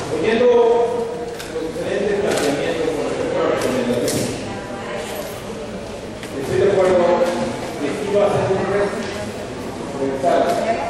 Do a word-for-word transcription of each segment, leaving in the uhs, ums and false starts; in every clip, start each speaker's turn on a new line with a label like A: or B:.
A: oyendo los diferentes planteamientos con respecto a la recomendación, estoy de acuerdo que sí va a ser un reto revisar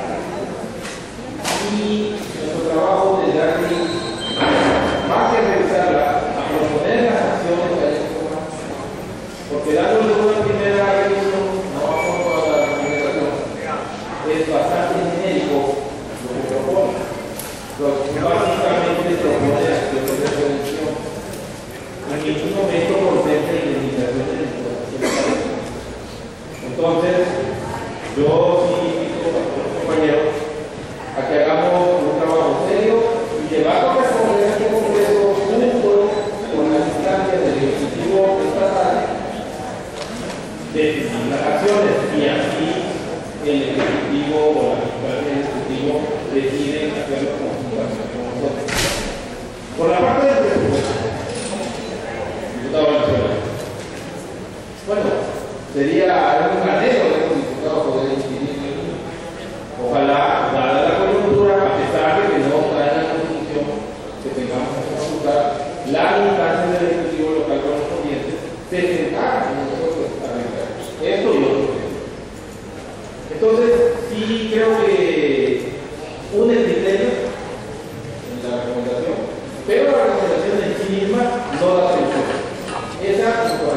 A: y nuestro trabajo de darle más que revisarla, a proponer las acciones a esta forma, porque dándole una primera revisión, no vamos a la recomendación, es bastante genérico lo que propone. Básicamente propone acciones de prevención. En ningún momento contempla indemnización de explotación. Entonces, yo sí invito a todos los compañeros a que hagamos un trabajo serio y llevado a responder a este Congreso junto con las instancias del Ejecutivo Estatal de las acciones y así el Ejecutivo o la Secretaría del Ejecutivo deciden hacerlo conjuntamente con nosotros. Por la parte del presupuesto, diputado Valenzuela, bueno, sería un anhelo de los diputados poder incidir en ello. Ojalá, dada la coyuntura, a pesar de que no está en la Constitución, que tengamos que consultar la instancia del Ejecutivo local correspondiente, se sentaran con nosotros a revisar esto y otro. Entonces, sí creo que un criterio en la recomendación, pero la recomendación en sí misma no da solución. Esa